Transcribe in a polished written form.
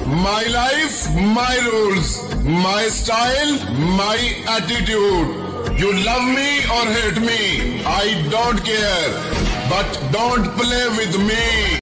My life, my rules, my style, my attitude. You love me or hate me, I don't care. But don't play with me.